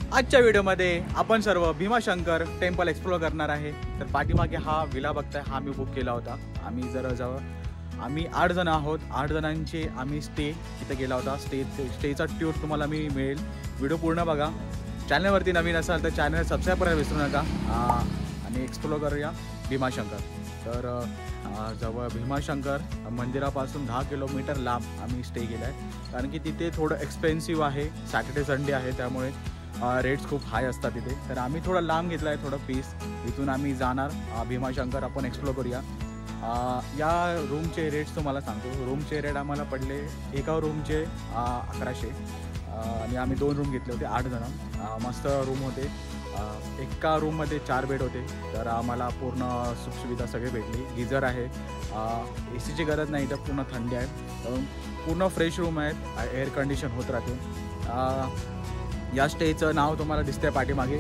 आजच्या व्हिडिओमध्ये आपण सर्व भीमाशंकर टेम्पल एक्सप्लोर करणार आहे। तर पाठीमागे हा विला बघताय, हा मी बुक केला होता। आम्ही 8 जण आहोत। 8 जणांचे आम्ही स्टे इथे गेला होता। स्टेचा टूर तुम्हाला मी मिळेल। व्हिडिओ पूर्ण बघा। चॅनलवरती नवीन असाल तर चॅनल सबस्क्राईब करायला विसरू नका आणि एक्सप्लोर करूया भीमाशंकर। तर जवळ भीमाशंकर मंदिरापासून 10 किलोमीटर लांब आम्ही स्टे केला आहे, कारण की तिथे थोडं एक्सपेन्सिव्ह आहे। सॅटर्डे संडे आहे, त्यामुळे रेट्स खूप हाय असतात तिथे। तर आम्ही थोडं लांब घेतला आहे, थोडं पीस। इथून आम्ही जाणार भीमाशंकर, आपण एक्सप्लोर करूया। या रूमचे रेट्स तुम्हाला सांगतो। रूमचे रेट आम्हाला पडले, एका रूमचे 1100 आणि आम्ही 2 रूम घेतले होते। 8 जण मस्त रूम होते। एका रूममध्ये 4 बेड होते। तर आम्हाला पूर्ण सुखसुविधा सगळे भेटली। गिझर आहे, AC ची गरज नाही, तर पूर्ण थंडी आहे। पूर्ण फ्रेश रूम आहेत, एअर कंडिशन होत राहते। या स्टेचं नाव तुम्हाला दिसतंय पाठीमागे,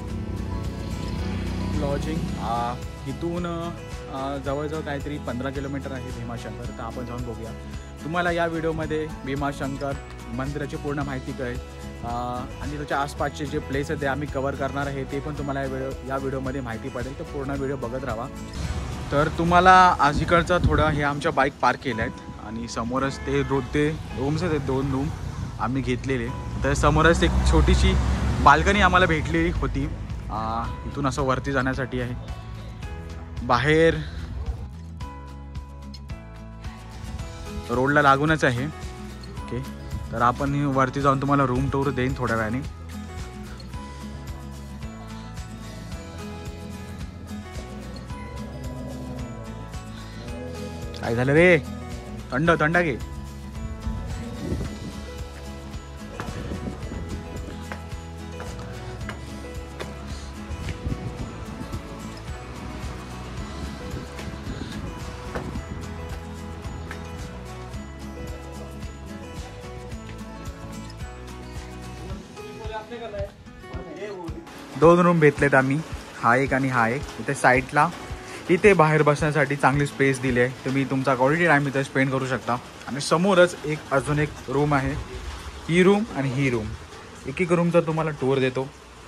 लॉजिंग। इथून जवळजवळ काहीतरी 15 किलोमीटर आहे भीमाशंकर। तर आपण जाऊन बघूया। तुम्हाला या व्हिडिओमध्ये भीमाशंकर मंदिराची पूर्ण माहिती कळेल आणि त्याच्या आसपासचे जे प्लेस आहेत ते आम्ही कवर करणार आहे, ते पण तुम्हाला या व्हिडिओमध्ये माहिती पडेल। तर पूर्ण व्हिडिओ बघत राहा। तर तुम्हाला आज इकडचा थोडं हे आमच्या बाईक पार्क केल्या आहेत आणि समोरच ते रूम्स आहेत, 2 रूम आम्ही घेतलेले। तर समोरच एक छोटीशी बाल्कनी आम्हाला भेटलेली होती। इथून असं वरती जाण्यासाठी आहे। बाहेर रोडला लागूनच आहे। ओके, तर आपण वरती जाऊन तुम्हाला रूम टूर देईन थोड्या वेळाने। काय झालं रे? थंड थंड घे। दोन रूम भेटलेत आम्ही, हा एक आणि हा एक। इथे साईडला इथे बाहेर बसण्यासाठी चांगली स्पेस दिली आहे। तुम्ही तुमचा क्वालिटी टाइम इथे स्पेंड करू शकता। आणि समोरच अजून एक रूम आहे, ही रूम आणि ही रूम। एक रूमचा तुम्हाला टूर देतो।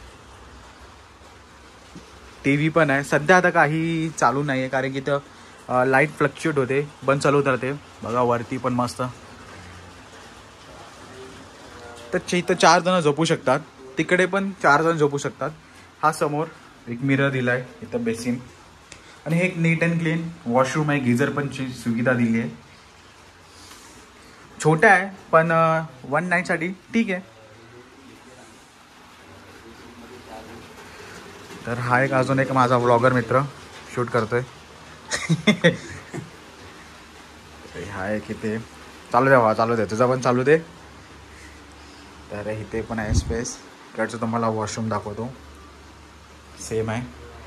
TV पण आहे। सध्या आता काही चालू नाही आहे, कारण की इथं लाईट फ्लक्च्युएट होते, बंद चालू राहते। बघा वरती पण मस्त। तर इथं 4 जण झोपू शकतात, तिकडे पण 4 जण झोपू शकतात। हा समोर एक मिरर दिला आहे, इथं बेसिन आणि हे एक नीट अँड क्लीन वॉशरूम आहे। गिझर पण सुविधा दिली आहे। छोटा आहे पण 1 नाईटसाठी ठीक आहे। तर हा एक अजून एक माझा व्लॉगर मित्र शूट करतोय। हा एक इथे चालू दे, तुझा पण चालू दे। तर इथे पण आहे स्पेस। इकडचं तुम्हाला वॉशरूम दाखवतो, सेम आहे।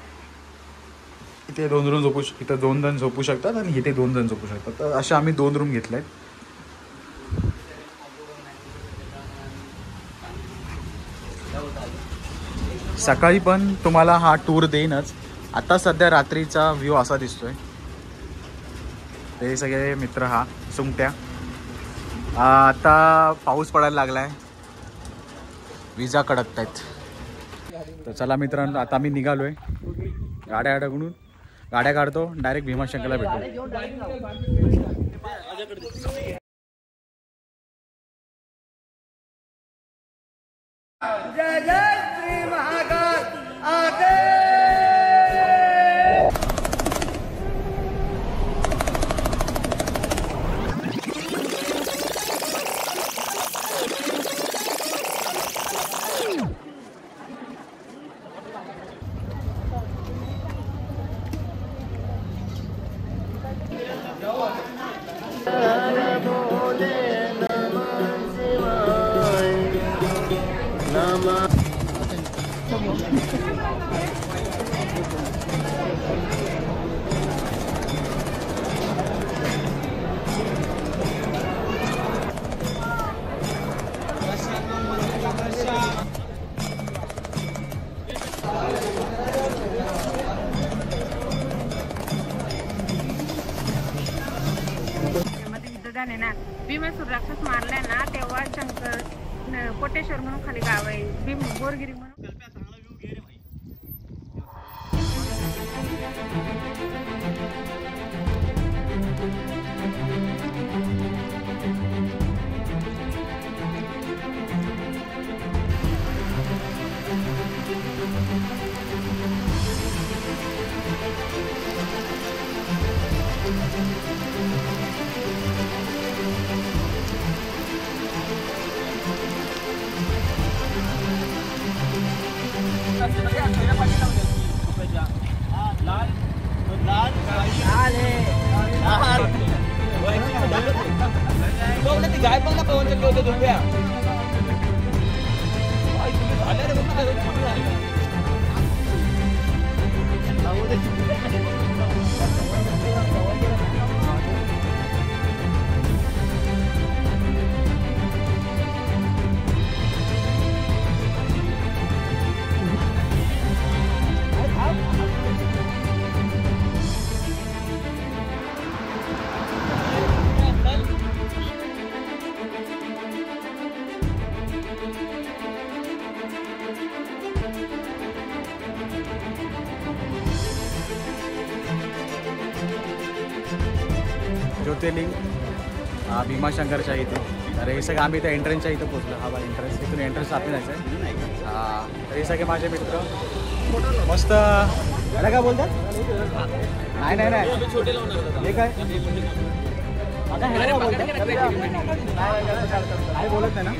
इथे 2 रूम इथं 2 जण झोपू शकतात आणि इथे 2 जण झोपू शकतात। तर अशा आम्ही 2 रूम घेतले आहेत। सकाळी पण तुम्हाला हा टूर देईनच। आता सध्या रात्रीचा व्ह्यू असा दिसतोय। ते सगळे मित्र, हा सुंगट्या। आता पाऊस पडायला लागलाय, विजा कडकत आहेत। तर चला मित्रांनो, आता आम्ही निघालोय। गाड्या काढतो, डायरेक्ट भीमाशंकरला भेटू। जय जय श्री महाकाल आगे। झाले ना, भीमासूर राक्षस मारलाय ना, तेव्हा शंकर कोटेश्वर म्हणून खाली गाव आहे, भीम बोरगिरी म्हणून गाय पण ना पवन चक्की होते रुपया ज्योतिर्लिंग भीमाशंकरच्या इथे. तर हे सगळं आम्ही त्या एंट्रन्सच्या इथं पोहोचलो. हा बा एंट्रन्स, इथून एंट्रन्स आत जायचं आहे. तर हे सगळे माझे मित्र मस्त. याला काय बोलतात? नाही नाही नाही हे काय काय बोलत नाही ना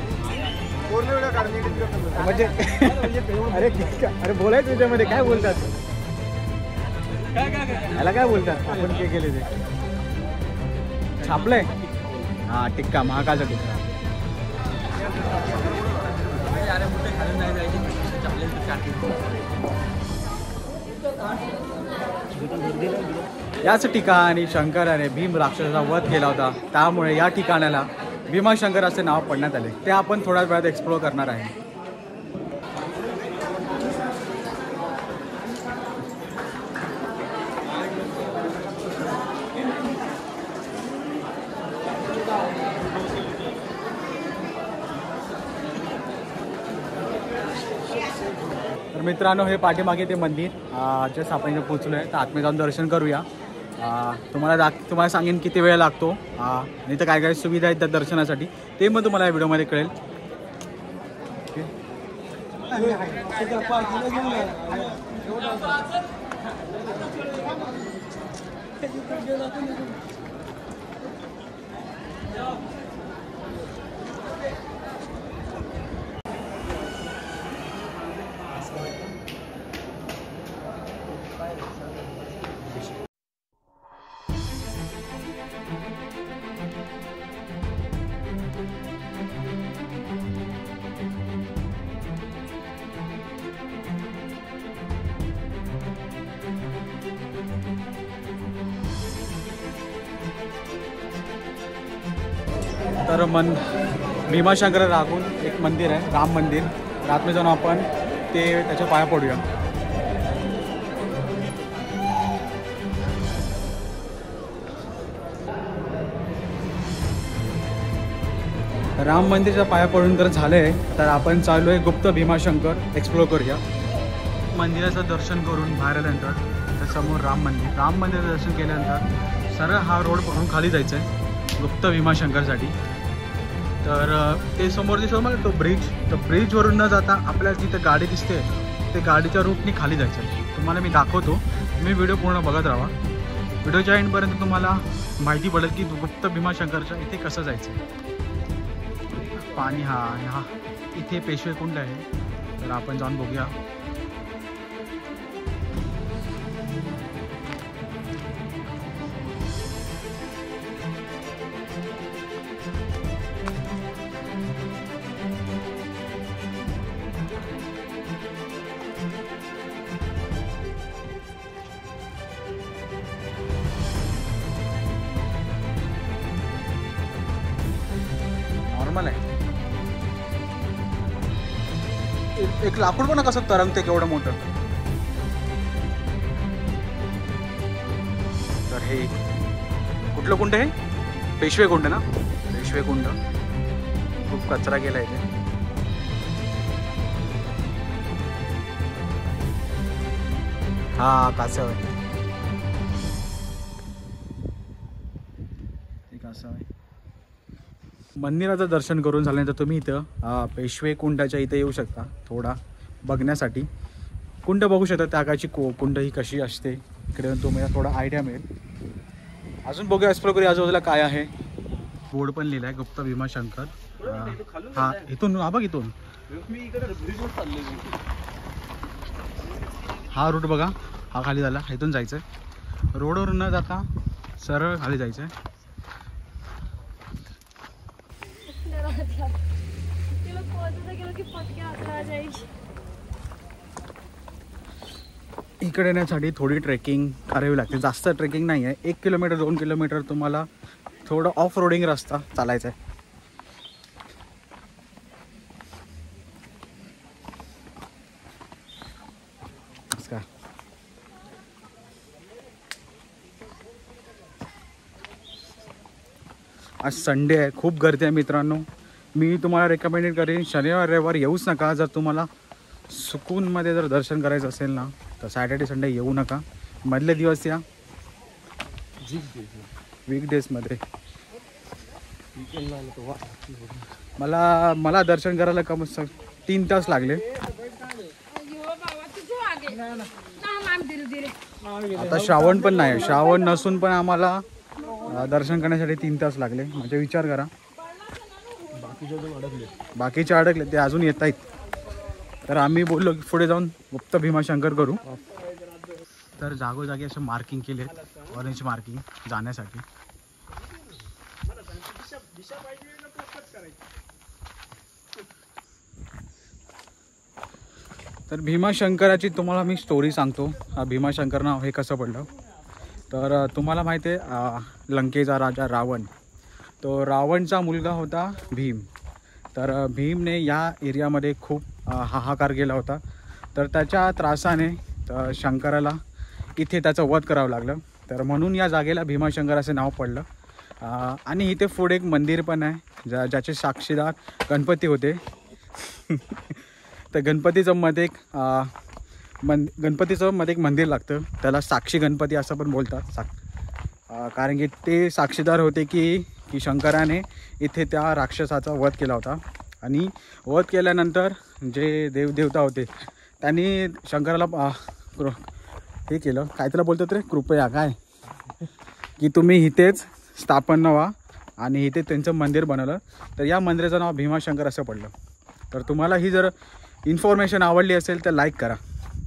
म्हणजे अरे अरे बोलायचं त्याच्यामध्ये काय बोलतात? याला काय बोलतात आपण काय केले ते छापलंय? हा टिक्का, महाकालचा टिक्का. याच ठिकाणी शंकराने भीम राक्षसाचा वध केला होता. त्यामुळे या ठिकाणाला भीमाशंकर असे नाव पडण्यात आले. ते आपण थोड्या वेळात एक्सप्लोर करणार आहे. तर मित्रांनो, हे पाठीमागे ते मंदिर जस्ट आपण इथे पोचलो आहे. तर आतमध्ये जाऊन दर्शन करूया. तुम्हाला सांगेन किती वेळ लागतो आणि तर काय काय सुविधा आहेत त्या दर्शनासाठी, ते मग तुम्हाला या व्हिडिओमध्ये कळेल. तर भीमाशंकर राखून एक मंदिर आहे, राम मंदिर. रात्री जाऊन आपण ते त्याच्या पाया पडूया. राम मंदिरच्या पाया पडून तर झालं आहे. तर आपण चालू आहे गुप्त भीमाशंकर एक्सप्लोर करूया. मंदिराचं दर्शन करून बाहेर आल्यानंतर तर समोर राम मंदिराचं दर्शन केल्यानंतर सरळ हा रोड पकडून खाली जायचं आहे गुप्त भीमाशंकरसाठी. तर ते समोर दिसतो मला तो ब्रिज, तर ब्रिजवरून न जाता आपल्याला जिथं गाडी दिसते ते गाडीच्या रूटनी खाली जायचं आहे. तुम्हाला मी दाखवतो, तुम्ही व्हिडिओ पूर्ण बघत राहा. व्हिडिओच्या एंडपर्यंत तुम्हाला माहिती पडेल की गुप्त भीमाशंकरच्या इथे कसं जायचं आहे. पाणी हा इथे पेशवे कुंड आहे. तर आपण जाऊन बघूया. नॉर्मल आहे. एक लाकूड पण कसं तरंगते केवढं मोठं. तर हे कुठलं कुंड आहे? पेशवे कुंड ना, पेशवे कुंड. खूप कचरा गेला इथे. हा कासव. असं आहे. मंदिराचं दर्शन करून झाल्यानंतर तुम्ही इथं पेशवे कुंडाच्या इथे येऊ शकता थोडा बघण्यासाठी. कुंड बघू शकता त्यागाची कुंड ही कशी असते इकडे तुम्हाला थोडा आयडिया मिळेल. अजून बघूया एक्सप्लोर करूया आजूबाजूला काय आहे. बोर्ड पण लिहिला आहे गुप्त भीमाशंकर. हा इथून बघ इथून हा रूट बघा हा खाली झाला. इथून जायचं आहे रोडवर न जाता सरळ खाली जायचं आहे. इकडे येण्यासाठी थोडी ट्रेकिंग करावी लागते. जास्त ट्रेकिंग नाही आहे. 1 किलोमीटर 2 किलोमीटर तुम्हाला थोडं ऑफ रोडिंग रस्ता चालायचा आहे. आज संडे आहे खूप गर्दी आहे मित्रांनो. मी तुम्हाला रेकमेंड करेन शनिवार रविवार येऊच नका. जर तुम्हाला सुकूनमध्ये जर दर्शन करायचं असेल ना तर सॅटर्डे संडे येऊ नका. मधले दिवस या वीकडेजमध्ये. मला दर्शन करायला कम 3 तास लागले. आता श्रावण पण नाही. श्रावण नसून पण आम्हाला दर्शन करण्यासाठी 3 तास लागले. म्हणजे विचार करा. बाकीचे अडकले ते अजून येत आहेत. तर आम्ही बोललो की पुढे जाऊन गुप्त भीमाशंकर करू. तर जागोजागी असे मार्किंग केले ऑरेंज मार्किंग जाण्यासाठी. तर भीमाशंकराची तुम्हाला मी स्टोरी सांगतो. भीमाशंकर नाव हे कसं पडलं तर तुम्हाला माहिती आहे लंकेचा राजा रावण. तो रावणचा मुलगा होता भीम. तर भीमने या एरियामध्ये खूप हाहाकार केला होता. तर त्याच्या त्रासाने शंकराला इथे त्याचं वध करावं लागलं. तर म्हणून या जागेला भीमाशंकर असे नाव पडलं. आणि इथे पुढे एक मंदिर पण आहे ज्याचे साक्षीदार गणपती होते. तर गणपतीचं मध्ये एक मंदिर लागतं. त्याला साक्षी गणपती असं पण बोलतात. कारण की ते साक्षीदार होते की शंकराने इथे त्या राक्षसाचा वध केला होता. आणि वध केल्यानंतर जे देवदेवता होते त्यांनी शंकराला हे केलं काय त्याला बोलतात रे कृपया काय की तुम्ही इथेच स्थापन व्हा. आणि इथे त्यांचं मंदिर बनवलं. तर या मंदिराचं नाव भीमाशंकर असं पडलं. तर तुम्हाला ही जर इन्फॉर्मेशन आवडली असेल तर लाईक करा.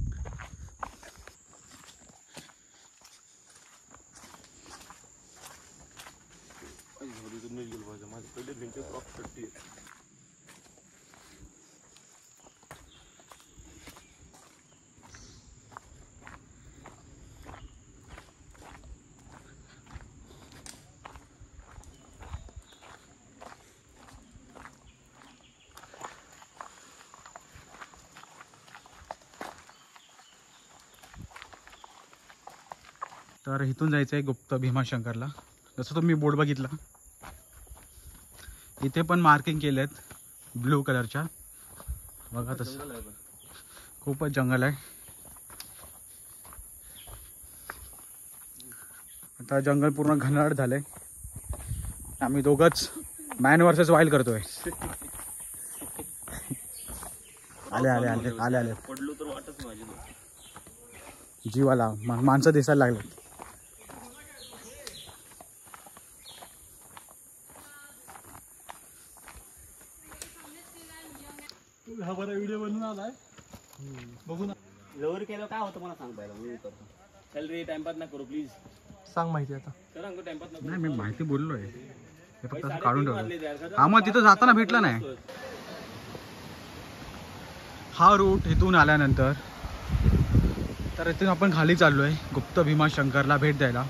तर इथून जायचं आहे गुप्त भीमाशंकरला. जसं तुम्ही बोर्ड बघितला इथे पण मार्किंग केले आहेत ब्लू कलरच्या बघा. तसं खूपच जंगल आहे. आता जंगल पूर्ण घनदाट झालंय. आम्ही दोघंच मॅन वर्सेस वाईल्ड करतोय. आले आले आले आले आले पडलो तर वाटच माझी जीवाला माणसं दिसायला लागले. हा बरा व्हिडिओ बनवून आलाय बघू ना. लवर केलं काय होतं मला सांग पाहिलं मी करतो. चल रे टाइमपास ना करू प्लीज. सांग माहिती आता. सांग टाइमपास ना. नाही मी माहिती बोललोय हे फक्त काढून ठेवलं. हा मग तिथं जाताना भेटला नाही. हा रूट इथून आल्यानंतर तर इथून आपण खाली चाललोय गुप्त भीमाशंकरला भेट द्यायला.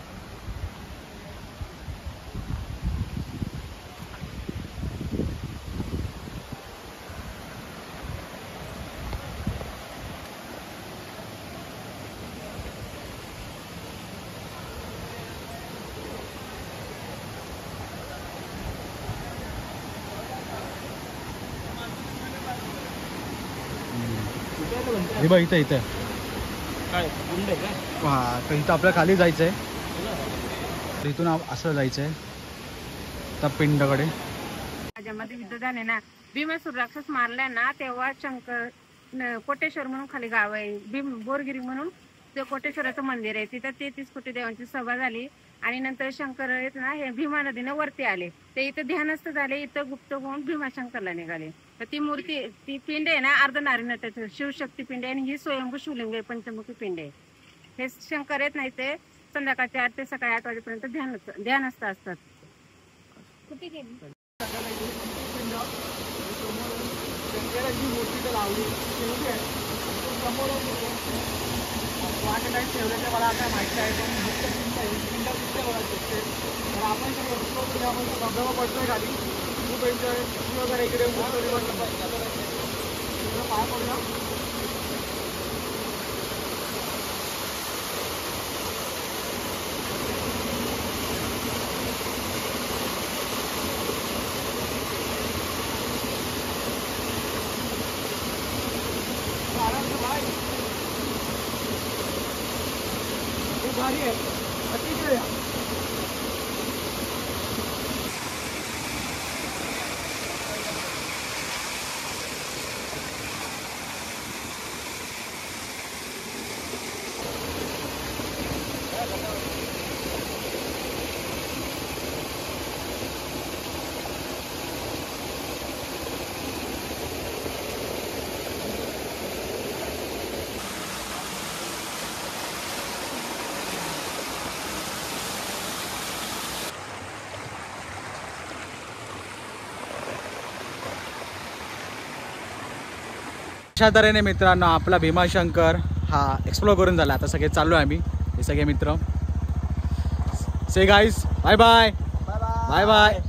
हे बघ इथं इथं काय कुंड आहे का? हा तर इथं आपल्या खाली जायचं आहे. तर इथून असं जायचं आहे त्या पिंडाकडे. माझ्यामध्ये युद्ध झाले ना, भीमासूर राक्षस मारला ना, तेव्हा शंकर कोटेश्वर म्हणून खाली गाव आहे, भीम बोरगिरी म्हणून ते कोटेश्वराचं मंदिर आहे. तिथं 33 कोटी देवांची सभा झाली आणि नंतर शंकर आहेत ना, हे भीमा नदीनं वरती आले. ते इथं ध्यानस्थ झाले, इथं गुप्त होऊन भीमाशंकरला निघाले. तर ती मूर्ती, ती पिंड आहे ना, अर्धनारीनटाचं शिवशक्ती पिंड आहे आणि ही स्वयंभू शिवलिंग आहे, पंचमुखी पिंड आहे. हे शंकर आहेत नाही, ते संध्याकाळच्या 8 ते सकाळी 8 वाजेपर्यंत ध्यानस्थ असतात. कुठे गेली मूर्ती तर लावली मला काय माहिती आहे, पण तर आपण धबधबा पडतोय खाली, खूप एन्जॉय वगैरे इकडे पाय पडला. भारी आहे अतिशय. अशा तऱ्हेने मित्रांनो आपला भीमाशंकर हा एक्सप्लोर करून झाला. आता सगळे चाललो आहे आम्ही, हे सगळे मित्र. Say guys bye bye bye bye.